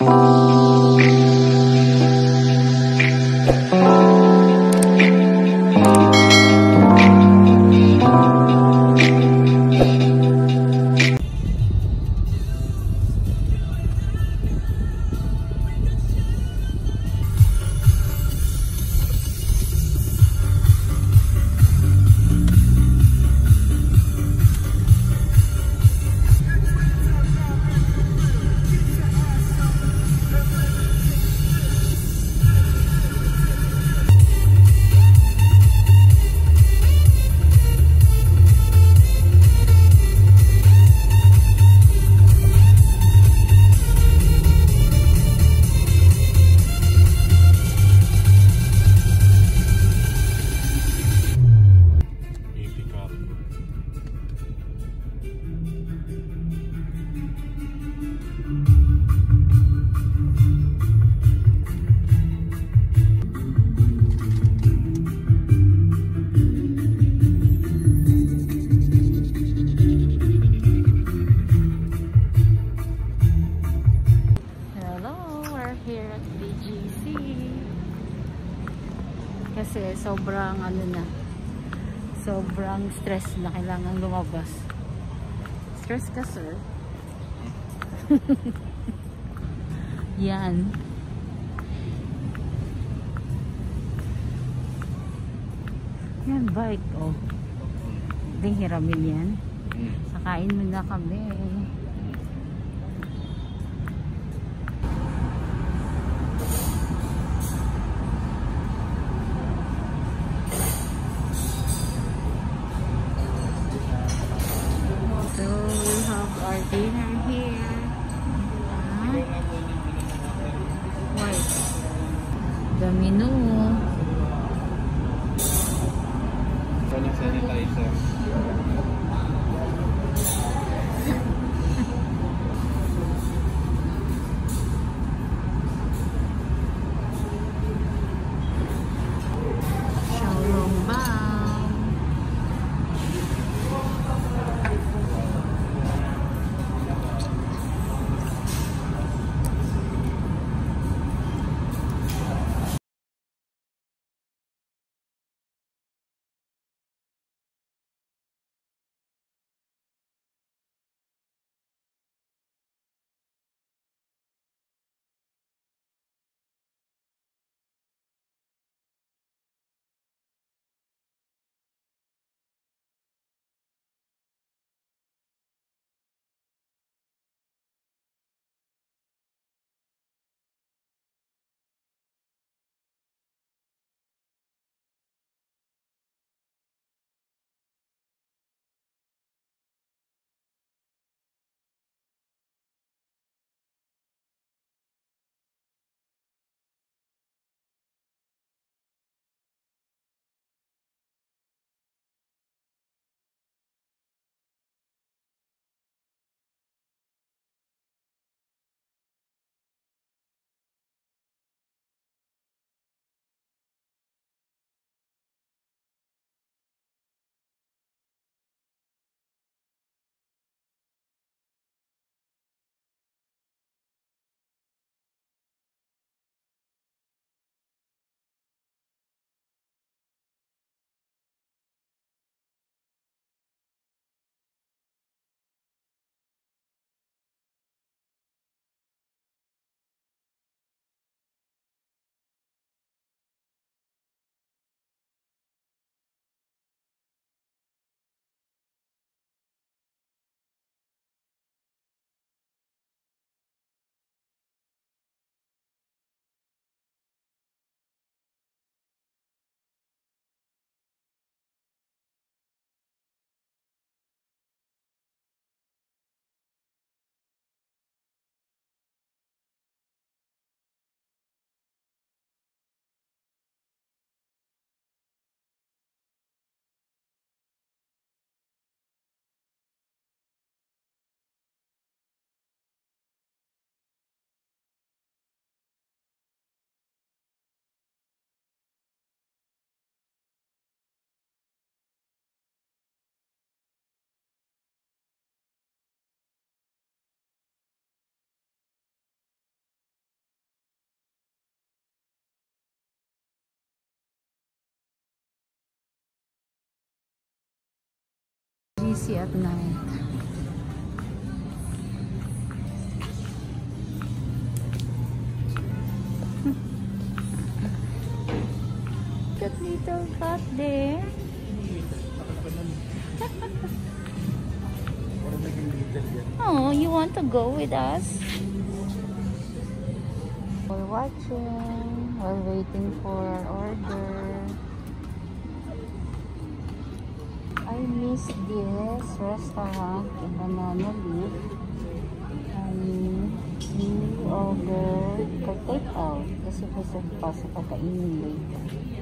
Kasi sobrang sobrang stress na kailangan lumabas. Stress ka, sir? Yan. Yan, bike. Oh. Ding hiramin yan. Sakain mo na kami. So we have our dinner here. White. The menu. Sanitizer. busy at night. That little cat there. Oh, you want to go with us? We're watching while waiting for our order. I miss this restaurant in Banana Leaf. We ordered for takeout kasi gusto pa sa kakainin later.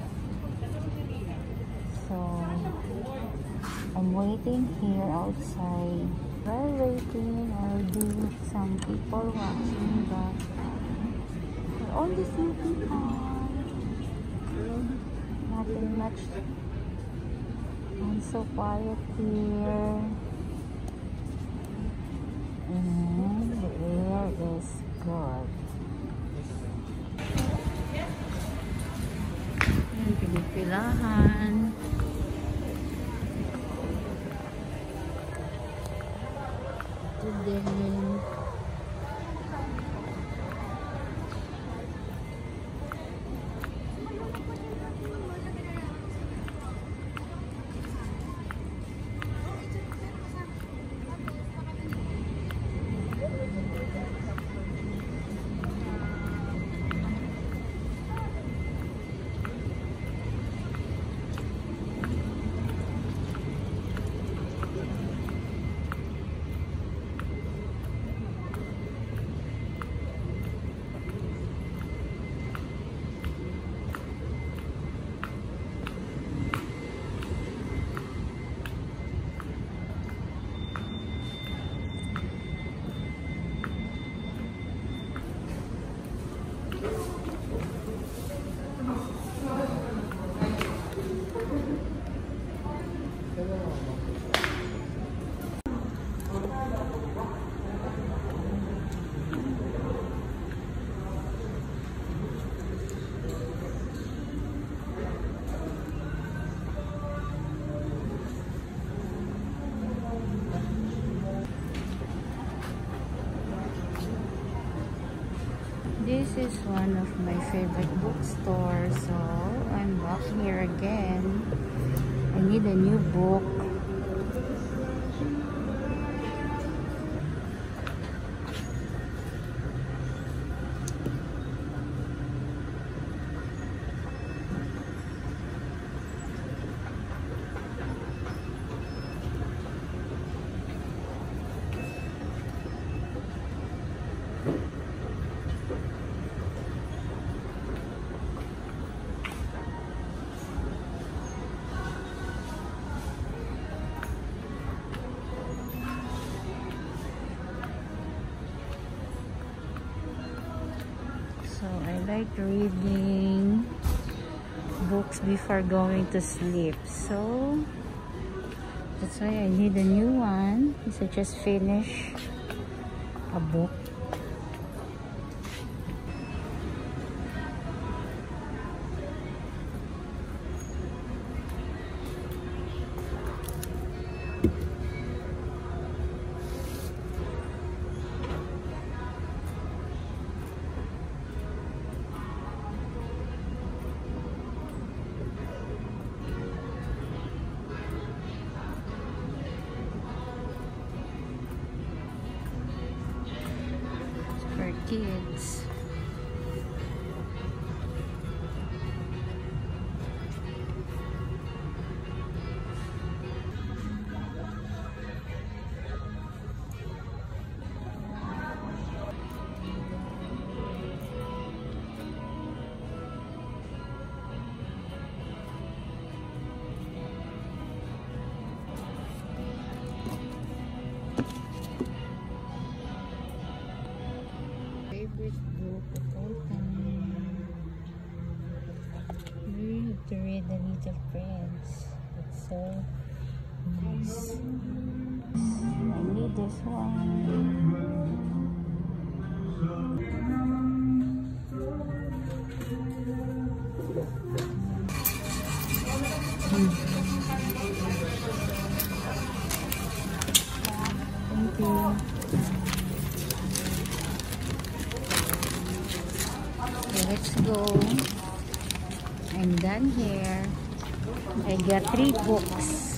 So, I'm waiting here outside. While waiting, I'll do some people watching, but all these new people. Nothing much. I'm so quiet here. And the air is good. Yung pinipilahan. Then this is one of my favorite bookstores, so I'm back here again. I need a new book. So I like reading books before going to sleep. So that's why I need a new one. So I just finished a book. Kids. Favorite book of all time. We have to read The Little Prince. It's so nice. I need this one. shopping. So let's go. I'm done here. I got 3 books.